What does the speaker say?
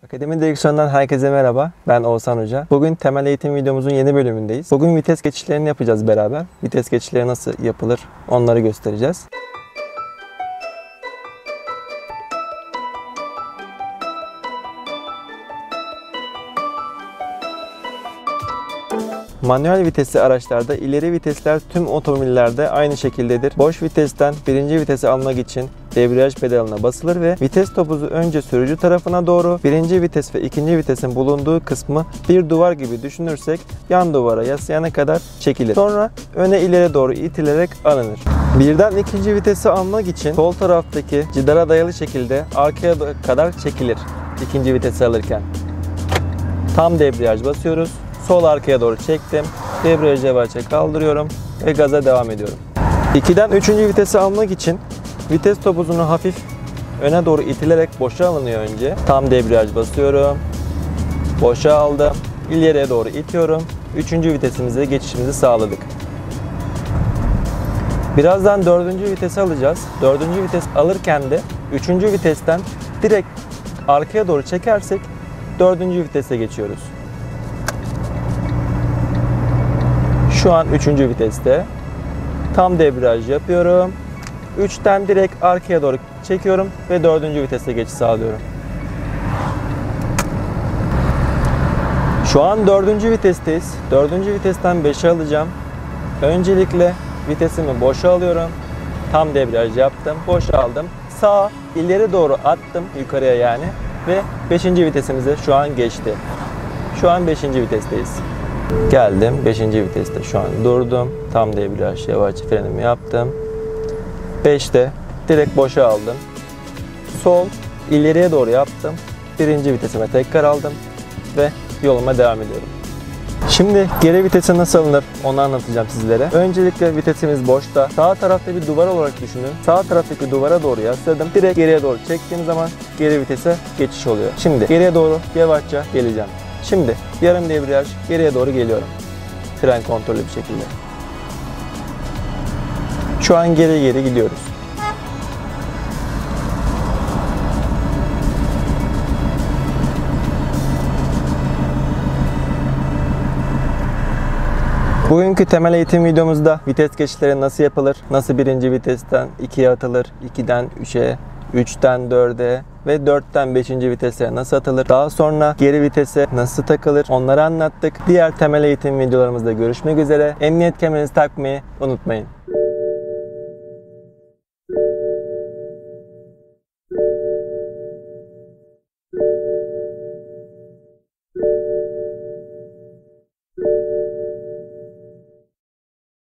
Akademi Direksiyon'dan herkese merhaba. Ben Oğuzhan Hoca. Bugün temel eğitim videomuzun yeni bölümündeyiz. Bugün vites geçişlerini yapacağız beraber. Vites geçişleri nasıl yapılır onları göstereceğiz. Manuel vitesli araçlarda ileri vitesler tüm otomobillerde aynı şekildedir. Boş vitesten birinci vitesi almak için debriyaj pedalına basılır ve vites topuzu önce sürücü tarafına doğru, birinci vites ve ikinci vitesin bulunduğu kısmı bir duvar gibi düşünürsek yan duvara yaslayana kadar çekilir. Sonra öne ileri doğru itilerek alınır. Birden ikinci vitesi almak için sol taraftaki cidara dayalı şekilde arkaya kadar çekilir ikinci vitesi alırken. Tam debriyaj basıyoruz. Sol arkaya doğru çektim. Debriyajı yavaşça kaldırıyorum ve gaza devam ediyorum. 2'den 3. vitesi almak için vites topuzunu hafif öne doğru itilerek boşa alınıyor önce. Tam debriyaj basıyorum. Boşa aldım. İleriye doğru itiyorum. 3. vitesimize geçişimizi sağladık. Birazdan 4. vitesi alacağız. 4. vites alırken de 3. vitesten direkt arkaya doğru çekersek 4. vitese geçiyoruz. Şu an 3. viteste. Tam debriyaj yapıyorum. 3'ten direkt arkaya doğru çekiyorum ve 4. vitese geçiş sağlıyorum. Şu an 4. vitesteyiz. 4. vitesten 5'e alacağım. Öncelikle vitesimi boşa alıyorum. Tam debriyaj yaptım. Boşa aldım. Sağa ileri doğru attım. Yukarıya yani. Ve 5. vitesimize şu an geçti. Şu an 5. vitesteyiz. Geldim 5. viteste şu an durdum. Tam debriyaj yavaşça frenimi yaptım. 5'te direkt boşa aldım. Sol ileriye doğru yaptım. 1. vitesime tekrar aldım ve yoluma devam ediyorum. Şimdi geri vitesi nasıl alınır onu anlatacağım sizlere. Öncelikle vitesimiz boşta. Sağ tarafta bir duvar olarak düşünün. Sağ taraftaki duvara doğru yasladım. Direkt geriye doğru çektiğim zaman geri vitese geçiş oluyor. Şimdi geriye doğru yavaşça geleceğim. Şimdi yarım debriyaj geriye doğru geliyorum. Fren kontrollü bir şekilde. Şu an geri gidiyoruz. Bugünkü temel eğitim videomuzda vites geçişleri nasıl yapılır, nasıl birinci vitesten 2'ye atılır, 2'den 3'e, 3'ten 4'e ve 4'ten 5. vitese nasıl atılır, daha sonra geri vitese nasıl takılır onları anlattık. Diğer temel eğitim videolarımızda görüşmek üzere. Emniyet kemerinizi takmayı unutmayın.